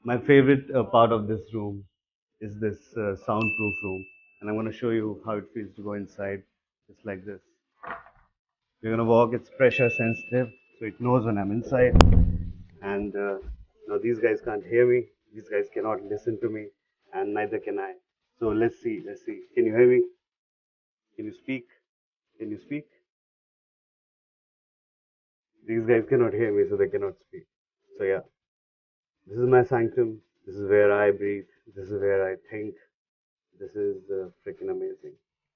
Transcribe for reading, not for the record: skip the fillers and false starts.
My favorite part of this room is this soundproof room, and I'm going to show you how it feels to go inside. It's like this. We're going to walk, it's pressure sensitive, so it knows when I'm inside. And now these guys can't hear me, these guys cannot listen to me, and neither can I. So let's see, let's see. Can you hear me? Can you speak? Can you speak? These guys cannot hear me, so they cannot speak. So yeah, this is my sanctum. This is where I breathe. This is where I think. This is freaking amazing.